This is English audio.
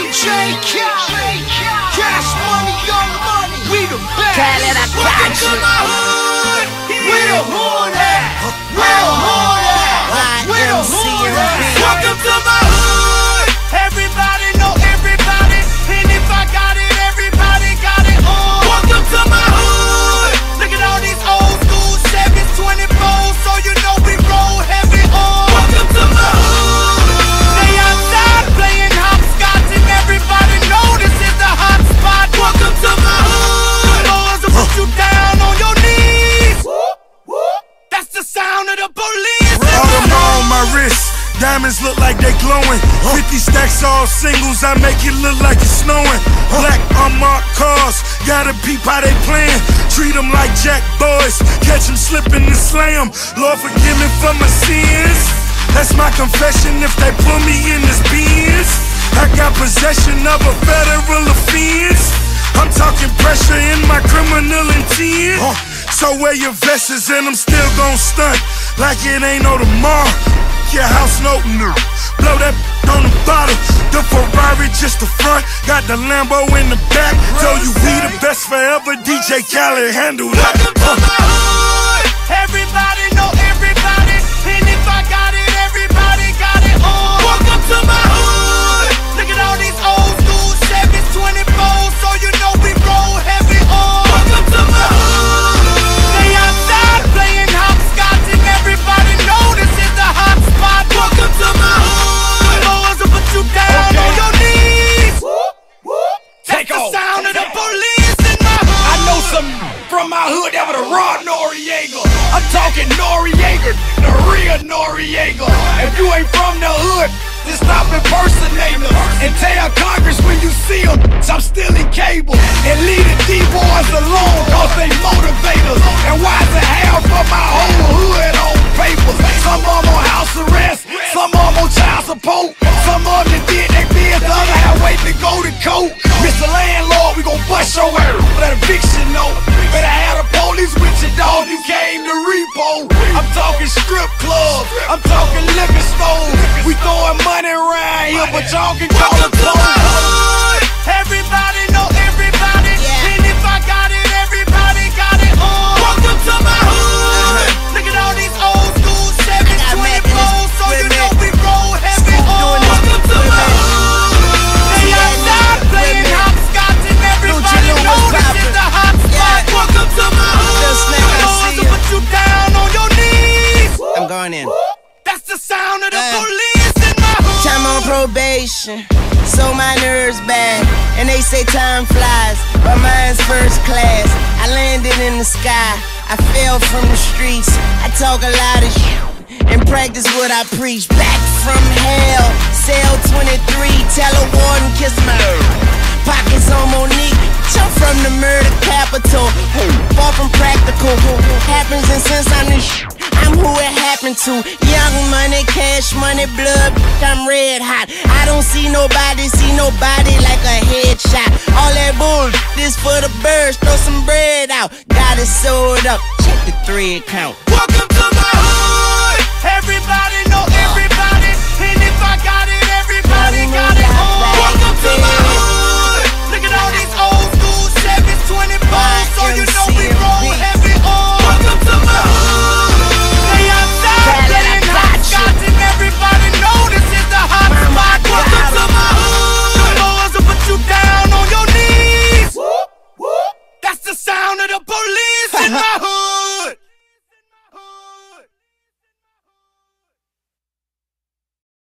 DJ Khaled, Cash Money, Young Money, we the best. Khaled, I got you. Welcome to my hood, where the hood at? Where the hood at? Where the hood at? Welcome to my hood. Everybody know everybody, and if I got it, everybody got it on. Welcome to my hood. Look at all these old school 7s, 24s, so you know we roll heavy on. Welcome to my hood. They outside playing hopscotch, and everybody know this is the hot spot. Welcome to my hood. Boys will put you down on your knees. That's the sound of the police. All on my wrist, diamonds look like they glowing. 50 stacks all singles, I make it look like it's snowing. Black unmarked cars, gotta peep how they playin'. Treat them like jack boys, catch them slipping and slam. Lord forgive me for my sins, that's my confession if they put me in this Benz. I got possession of a federal offense. I'm talking pressure in my criminal intent. So wear your vests and I'm still gon' stunt like it ain't no tomorrow. Your house no blow that on the bottom. The Ferrari just the front, got the Lambo in the back. Told you we the best forever. DJ Khaled handle that. Welcome to my hood. Everybody know everybody, and if I got it, everybody got it on. Welcome to my hood. Look at all these old school 7s, 24s, so you know we roll heavy on. Welcome to my hood. They outside playing hopscotch, and everybody know this is the hot spot. Welcome to my hood. Boys will put you down on your knees. That's the sound of the police in my hood. I know some from my hood that would've robbed Noriega. I'm talking Noriega, the real Noriega. If you ain't from the hood, then stop impersonating us and tell Congress when you see them, I'm still in cable. And leave the D-boys alone, cause they motivate us. And why is it half of my whole hood on papers? Some of them on house arrest, some of them on child support, some of them did they bid, the other half wait to go to court. Mr. Landlord, we gon' bust your ass for that eviction note. Better have the police with you, dog, you came to repo. I'm talking strip clubs, I'm talking liquor stores. We throwing money around here, but y'all can call it clothes. Everybody know everybody, and if I got it, everybody got it on. Welcome to my hood. Look at all these old school 7s, 24s, so you know we roll heavy on. Welcome to my hood. They outside playing hopscotch, and everybody know this is the hot spot. Welcome to my hood. Boys will put you down on your knees. I'm going in. That's the sound of the police in my hood. Time on probation, so my nerves bad. And they say time flies, but mine's first class. I landed in the sky, I fell from the streets. I talk a lot of shit and practice what I preach. Back from hell, cell 23, tell a warden kiss my pockets on Monique. Jump from the murder capital, far from practical. Happens and since I'm the I'm who it happened to. Young money, cash money, blood, I'm red hot. I don't see nobody like a headshot. All that bull, this for the birds, throw some bread out. Got it sold up, check the 3 account. Welcome to my